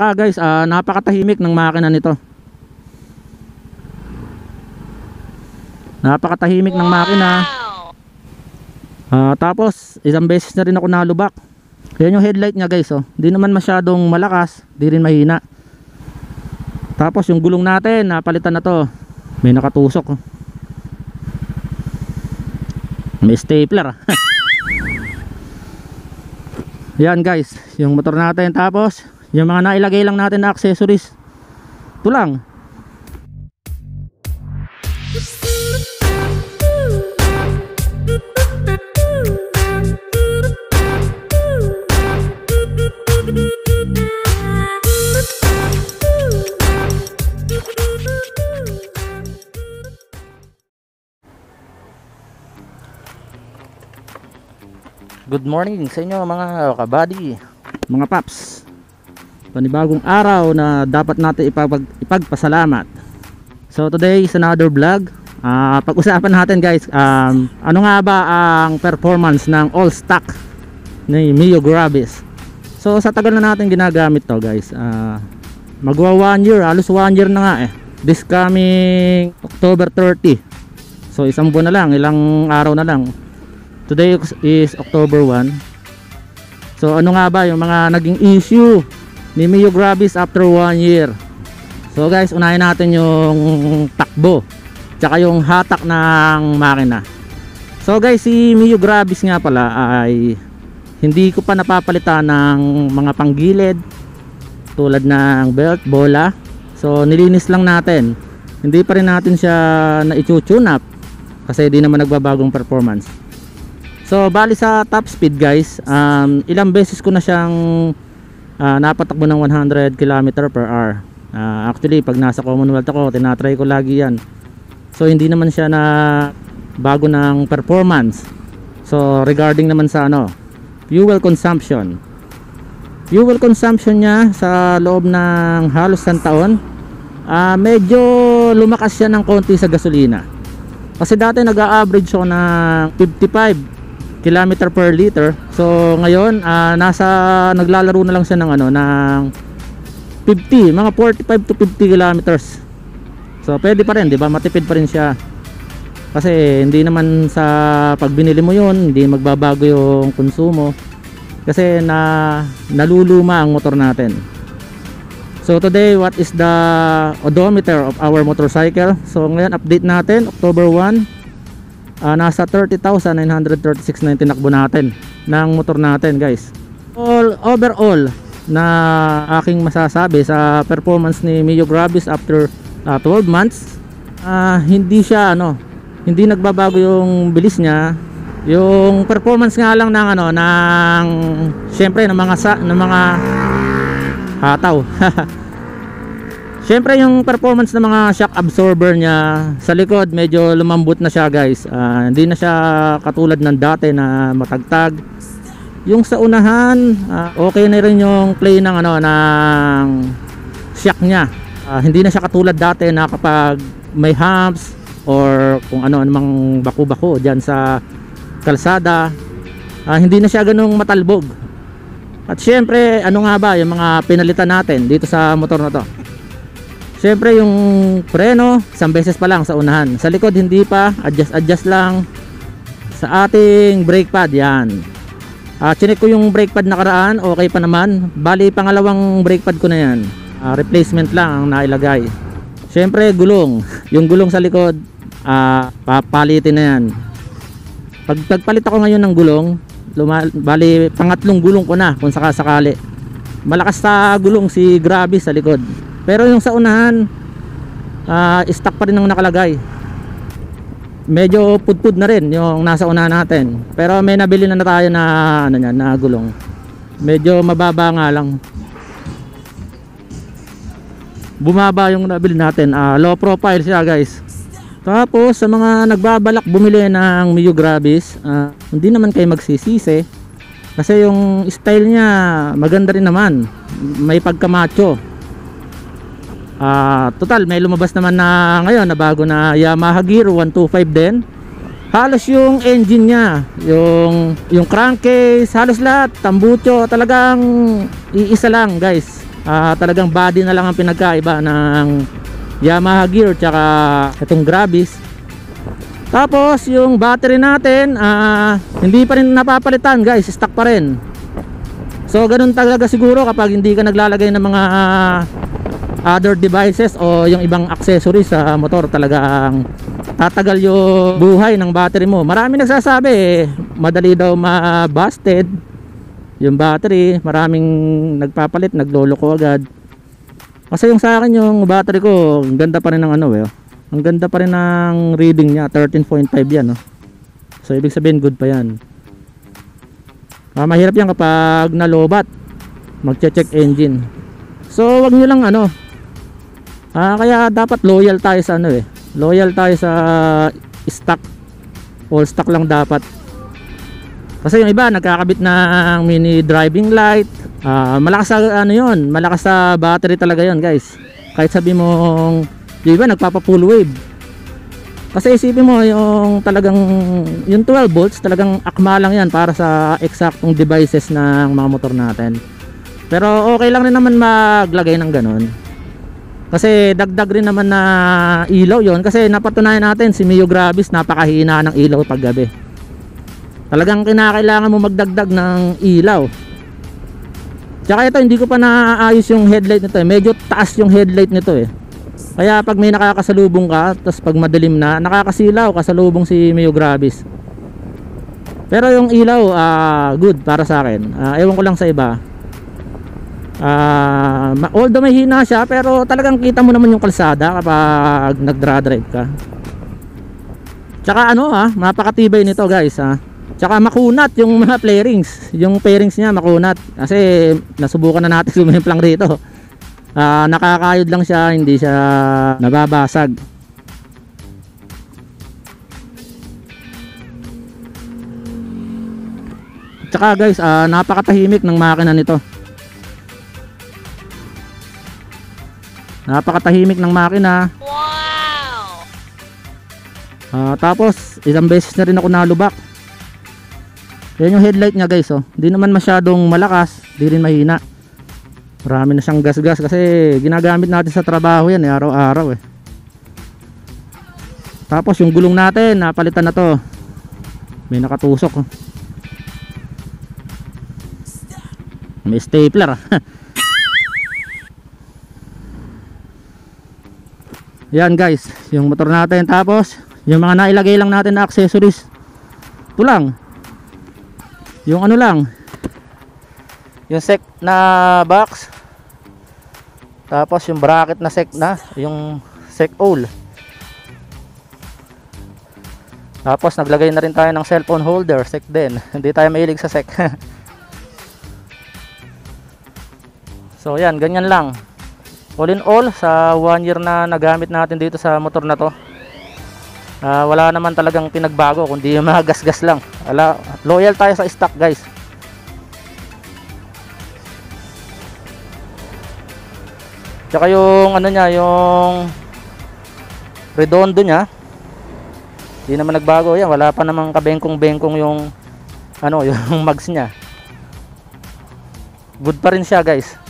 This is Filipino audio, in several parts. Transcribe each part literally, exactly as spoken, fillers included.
Tsaka guys, uh, napakatahimik ng makina nito. Napakatahimik ng makina. Uh, tapos isang beses na rin ako nalubak. Yan yung headlight niya guys, oh. Di naman masyadong malakas, di rin mahina. Tapos yung gulong natin, napalitan na to. May nakatusok, oh. May stapler. Yan guys, yung motor natin. Tapos yung mga nailagay lang natin na accessories, ito lang. Good morning sa inyo mga kabady, mga paps. Panibagong araw na dapat natin ipag ipagpasalamat. So today is another vlog. uh, Pag-usapan natin guys, um, ano nga ba ang performance ng all stock ni Mio Gravis. So sa tagal na natin ginagamit to guys, uh, magwa one year, halos one year na nga eh. This coming October thirty. So isang buwan na lang, ilang araw na lang. Today is October one. So ano nga ba yung mga naging issue ni Mio Gravis after one year? So guys, unahin natin yung takbo tsaka yung hatak ng makina. So guys, si Mio Gravis nga pala ay hindi ko pa napapalitan ng mga panggilid tulad ng belt, bola. So nilinis lang natin. Hindi pa rin natin siya na-tune up kasi di naman nagbabagong performance. So bali sa top speed guys, um, ilang beses ko na siyang uh, napatakbo ng one hundred kilometers per hour. uh, Actually pag nasa Commonwealth ako, tinatry ko lagi yan. So hindi naman siya na bago ng performance. So regarding naman sa ano, fuel consumption, Fuel consumption niya sa loob ng halos isang taon, uh, medyo lumakas siya ng konti sa gasolina. Kasi dati nag-a-average siya ng fifty-five kilometer per liter. So ngayon uh, nasa naglalaro na lang siya ng ano ng fifty, mga forty-five to fifty kilometers. So pwede pa rin, 'di ba? Matipid pa rin siya. Kasi hindi naman sa pag binili mo 'yon, hindi magbabago yung konsumo. Kasi na naluluma ang motor natin. So today, what is the odometer of our motorcycle? So ngayon update natin, October first. Uh, nasa thirty thousand nine hundred thirty-six na yung tinakbo natin ng motor natin guys. All overall na aking masasabi sa performance ni Mio Gravis after uh, twelve months, uh, hindi siya ano, hindi nagbabago yung bilis niya. Yung performance nga lang ng ano ng syempre ng mga sa, ng mga hataw. Siyempre yung performance ng mga shock absorber niya sa likod medyo lumambot na siya guys. uh, Hindi na siya katulad ng dati na matagtag. Yung sa unahan, uh, okay na rin yung play ng ano ng shock niya. uh, Hindi na siya katulad dati na kapag may humps or kung ano anumang baku-bako dyan sa kalsada, uh, hindi na siya ganung matalbog. At syempre ano nga ba yung mga pinalitan natin dito sa motor na to? Siyempre yung preno, isang beses pa lang sa unahan. Sa likod hindi pa, adjust adjust lang. Sa ating brake pad, yan. Uh, chinek ko yung brake pad nakaraan, okay pa naman. Bali pangalawang brake pad ko na yan. Uh, replacement lang ang nailagay. Siyempre gulong, yung gulong sa likod, uh, papalitin na yan. Pag pagpalit ako ngayon ng gulong, luma, bali pangatlong gulong ko na kung sakasakali. Malakas sa gulong si Gravis sa likod. Pero yung sa unahan, uh, stock pa rin ang nakalagay. Medyo pudpud na rin yung nasa unahan natin. Pero may nabili na, na tayo na ano yan, na gulong. Medyo mababa nga lang. Bumaba yung nabili natin. Uh, low profile siya guys. Tapos sa mga nagbabalak bumili ng Mio Gravis, uh, hindi naman kayo magsisisi. Kasi yung style niya maganda rin naman. May pagkamacho. Uh, total may lumabas naman na ngayon na bago na Yamaha Gear one twenty-five din. Halos yung engine niya, yung yung crankcase, halos lahat tambucho, talagang iisa lang guys. uh, talagang body na lang ang pinagkaiba ng Yamaha gear tsaka itong Gravis. Tapos yung battery natin uh, hindi pa rin napapalitan guys, stock pa rin. So ganun talaga siguro kapag hindi ka naglalagay ng mga uh, other devices o yung ibang accessories sa motor, talagang tatagal yung buhay ng battery mo. Marami nagsasabi eh, madali daw ma-busted yung battery, maraming nagpapalit, nagloloko agad. Kasi yung sa akin yung battery ko, ang ganda pa rin ng ano eh, ang ganda pa rin ng reading niya, thirteen point five yan, no? So ibig sabihin good pa yan. Ah, mahirap yan kapag nalobat, magche-check engine. So wag nyo lang ano, ah, kaya dapat loyal tayo sa ano eh, loyal tayo sa stock, all stock lang dapat. Kasi yung iba nagkakabit ng mini driving light, uh, malakas sa ano yun, malakas sa battery talaga yun guys. Kahit sabi mong yung iba nagpapa full wave. Kasi isipin mo yung talagang yung twelve volts talagang akma lang yan para sa eksaktong devices ng mga motor natin. Pero okay lang rin naman maglagay ng ganun, kasi dagdag rin naman na ilaw yon. Kasi napatunayan natin si Mio Gravis napakahina ng ilaw pag gabi. Talagang kinakailangan mo magdagdag ng ilaw. Tsaka ito hindi ko pa naayos yung headlight nito eh. Medyo taas yung headlight nito eh. Kaya pag may nakakasalubong ka, tapos pag madilim na, nakakasilaw kasalubong si Mio Gravis. Pero yung ilaw uh, good para sa akin. uh, Ewan ko lang sa iba. uh, Although may hina siya, pero talagang kita mo naman yung kalsada kapag nagdra-drive ka. Tsaka ano ha, napakatibay nito guys ha. Tsaka makunat yung mga fairings. Yung fairings niya makunat. Kasi nasubukan na natin sumimplang rito. uh, Nakakayod lang siya, hindi siya nababasag. Tsaka guys, uh, napakatahimik ng makina nito. Napakatahimik ng makina. Wow! uh, Tapos ilang beses na rin ako nalubak. Yan yung headlight niya guys oh. Hindi naman masyadong malakas, di rin mahina. Marami na siyang gas-gas kasi ginagamit natin sa trabaho yan eh, araw-araw eh. Tapos yung gulong natin, napalitan na to. May nakatusok oh. May stapler. Yan guys, yung motor natin. Tapos yung mga nailagay lang natin na accessories, ito lang. Yung ano lang, yung sec na box, tapos yung bracket na sec na, yung sec hole. Tapos naglagay na rin tayo ng cellphone holder, sec din. Hindi tayo mahilig sa sec. So yan, ganyan lang. All in all, sa one year na nagamit natin dito sa motor na to, Uh, wala naman talagang pinagbago kundi yung mga gas-gas lang. Ala, loyal tayo sa stock guys. Tsaka yung ano niya, yung redondo niya, hindi naman nagbago yan. Wala pa namang kabengkong-bengkong yung ano, yung mags niya. Good pa rin siya guys.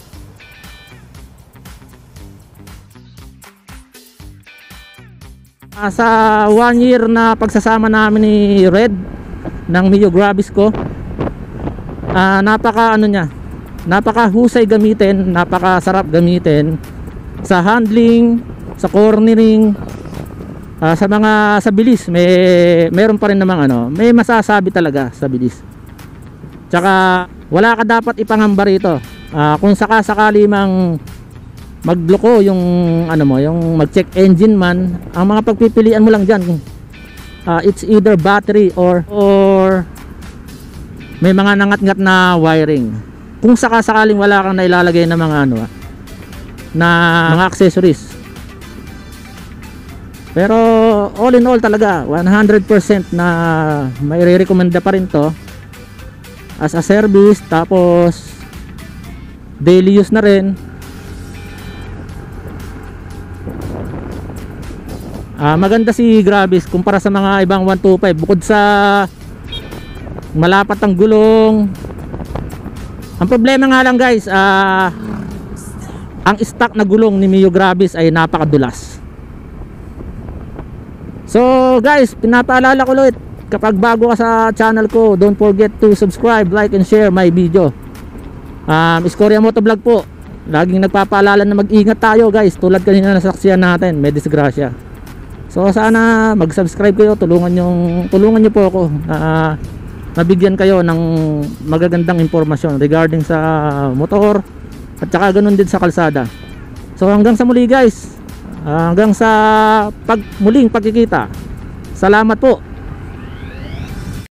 Uh, sa one year na pagsasama namin ni Red ng Mio Gravis ko, uh, napaka ano niya, napaka husay gamitin, napaka sarap gamitin sa handling, sa cornering, uh, sa mga sa bilis. May meron pa rin namang ano, may masasabi talaga sa bilis. Tsaka wala ka dapat ipangamba rito. Uh, kung sakasakali mang magloko yung ano mo, yung mag-check engine man, ang mga pagpipilian mo lang diyan, uh, it's either battery or or may mga nangat-ngat na wiring. Kung sakasakaling wala kang nailalagay na mga ano na mga accessories. Pero all in all talaga one hundred percent na may re-recommenda pa rin to as a service. Tapos daily use na rin. Uh, maganda si Gravis kumpara sa mga ibang one twenty-five. Bukod sa malapat ang gulong, ang problema nga lang guys, uh, ang stock na gulong ni Mio Gravis ay napakadulas. So guys, pinapaalala ko ulit, kapag bago ka sa channel ko, don't forget to subscribe, like and share my video. um, Iskorya Motovlog po, laging nagpapaalala na mag-ingat tayo guys, tulad kanina nasaksiyan natin, may disgrasya. So sana mag-subscribe kayo, tulungan nyo, tulungan nyo po ako na uh, mabigyan kayo ng magagandang impormasyon regarding sa motor at saka ganun din sa kalsada. So hanggang sa muli guys, uh, hanggang sa pag muling pagkikita, salamat po.